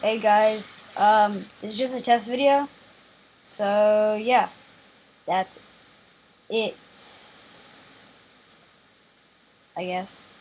Hey guys, this is just a test video, so yeah, that's it, I guess.